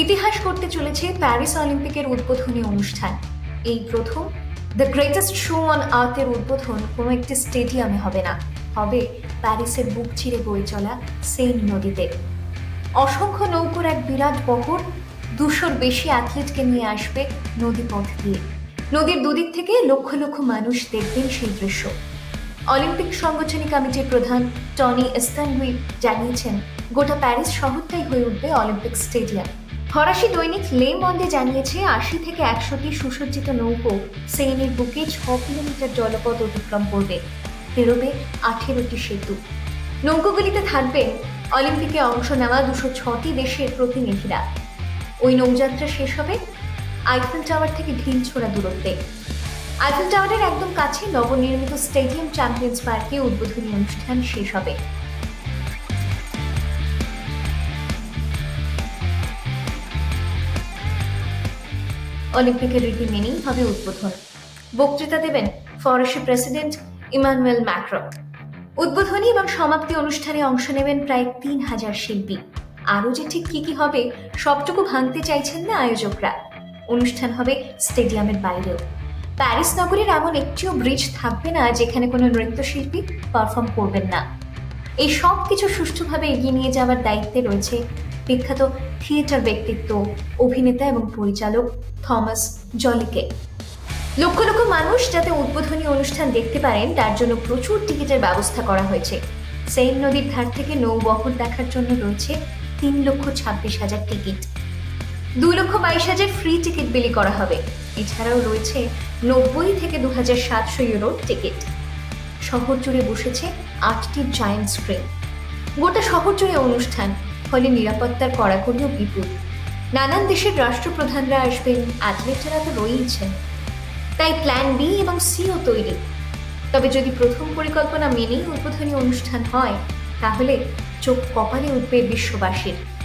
ইতিহাস করতে চলেছে প্যারিস অলিম্পিকের উদ্বোধনী অনুষ্ঠান। এই প্রথম দ্য গ্রেটেস্ট শো অন আর্থের উদ্বোধন কোনো একটি স্টেডিয়ামে হবে না, হবে প্যারিসের বুক চিরে বয়ে চলা সেইন নদীতে। অসংখ্য নৌকোর এক বিরাট বহর 200-র বেশি অ্যাথলিটকে নিয়ে আসবে নদীপথ দিয়ে। নদীর দুদিক থেকে লক্ষ লক্ষ মানুষ দেখবেন সেই দৃশ্য। অলিম্পিক সংগঠনী কমিটির প্রধান টনি এস্তানগুই জানিয়েছেন, গোটা প্যারিস শহরটাই হয়ে উঠবে অলিম্পিক স্টেডিয়াম। ফরাসি দৈনিক লে মন্দে জানিয়েছে 80 থেকে 100টি সুসজ্জিত নৌকো সেইনের বুকে 6 কিলোমিটার জলপথ অতিক্রম করবে, পেরোবে 18টি সেতু। নৌকোগুলিতে থাকবেন অলিম্পিকে অংশ নেওয়া 206টি দেশের প্রতিনিধিরা। ওই নৌযাত্রা শেষ হবে আইফেল টাওয়ার থেকে ঢিল ছোড়া দূরত্বে। আইফেল টাওয়ারের একদম কাছে নবনির্মিত স্টেডিয়াম চ্যাম্পিয়ন্স পার্কে উদ্বোধনী অনুষ্ঠান শেষ হবে। অলিম্পিকের রীতি মেনেই হবে উদ্বোধন। বক্তৃতা দেবেন ফরাসি প্রেসিডেন্ট ইমানুয়েল ম্যাক্রন। উদ্বোধনী এবং সমাপ্তি অনুষ্ঠানে অংশ নেবেন প্রায় 3000 শিল্পী। আরও যে ঠিক কি হবে সবটুকু ভাঙতে চাইছেন না আয়োজকরা। অনুষ্ঠান হবে স্টেডিয়ামের বাইরেও। প্যারিস নগরীর এমন একটিও ব্রিজ থাকবে না যেখানে কোনো নৃত্যশিল্পী পারফর্ম করবেন না। এই সব কিছু সুষ্ঠুভাবে এগিয়ে নিয়ে যাওয়ার দায়িত্বে রয়েছে বিখ্যাত থিয়েটার ব্যক্তিত্ব, অভিনেতা এবং পরিচালক থমাস জলিকে। লক্ষ লক্ষ মানুষ যাতে উদ্বোধনী অনুষ্ঠান দেখতে পারেন তার জন্য প্রচুর টিকিটের ব্যবস্থা করা হয়েছে। সেইন নদীর ধার থেকে নৌবহর দেখার জন্য রয়েছে 3,26,000 টিকিট। 2,22,000 ফ্রি টিকিট বিলি করা হবে। এছাড়াও রয়েছে 90 থেকে 2,700 ইউরোর টিকিট। শহর জুড়ে বসেছে 8টি জায়ান্ট স্ক্রিন। গোটা শহর জুড়ে অনুষ্ঠান, ফলে নিরাপত্তার কড়াকড়িও বিপুল। নানান দেশের রাষ্ট্রপ্রধানরা আসবেন, অ্যাথলেটরা তো রয়েইছেন, তাই প্ল্যান বি এবং সিও তৈরি। তবে যদি প্রথম পরিকল্পনা মেনেই উদ্বোধনী অনুষ্ঠান হয় তাহলে চোখ কপালে উঠবে বিশ্ববাসীর।